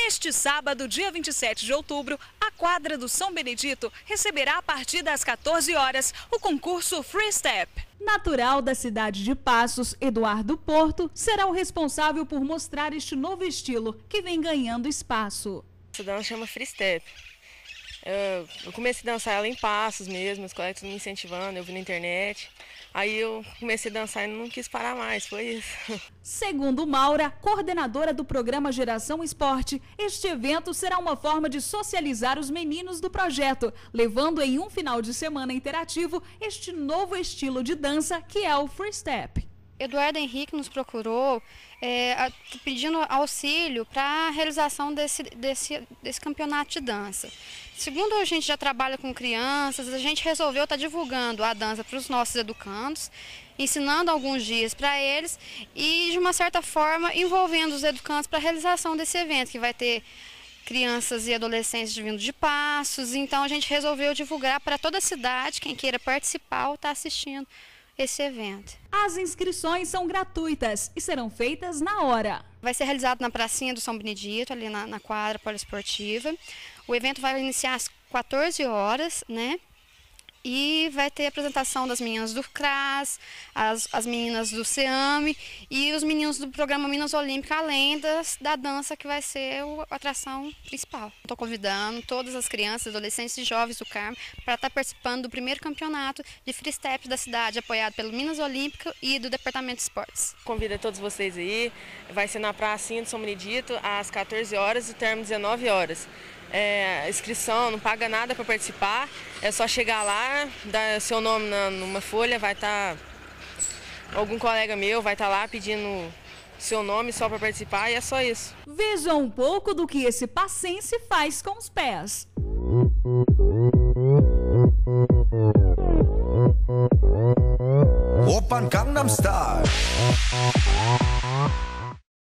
Neste sábado, dia 27 de outubro, a quadra do São Benedito receberá a partir das 14 horas o concurso Free Step. Natural da cidade de Passos, Eduardo Porto será o responsável por mostrar este novo estilo que vem ganhando espaço. Essa dança chama Free Step. Eu comecei a dançar ela em Passos mesmo, os colegas me incentivando, eu vi na internet. Aí eu comecei a dançar e não quis parar mais, foi isso. Segundo Maura, coordenadora do programa Geração Esporte, este evento será uma forma de socializar os meninos do projeto, levando em um final de semana interativo este novo estilo de dança que é o Free Step. Eduardo Henrique nos procurou pedindo auxílio para a realização desse campeonato de dança. Segundo a gente já trabalha com crianças, a gente resolveu estar divulgando a dança para os nossos educandos, ensinando alguns dias para eles e, de uma certa forma, envolvendo os educandos para a realização desse evento, que vai ter crianças e adolescentes vindo de Passos. Então a gente resolveu divulgar para toda a cidade, quem queira participar ou estar assistindo esse evento. As inscrições são gratuitas e serão feitas na hora. Vai ser realizado na pracinha do São Benedito, ali na quadra poliesportiva. O evento vai iniciar às 14 horas, né? E vai ter a apresentação das meninas do CRAS, as meninas do CEAME e os meninos do programa Minas Olímpica, além da dança, que vai ser a atração principal. Estou convidando todas as crianças, adolescentes e jovens do Carmo para estar participando do primeiro campeonato de Free Step da cidade, apoiado pelo Minas Olímpica e do Departamento de Esportes. Convido a todos vocês aí, vai ser na pracinha do São Benedito às 14 horas e termina às 19 horas. Inscrição, não paga nada para participar, é só chegar lá, dar seu nome numa folha, vai estar algum colega meu, vai estar lá pedindo seu nome só para participar e é só isso. Veja um pouco do que esse passense faz com os pés. Oppan Gangnam Style.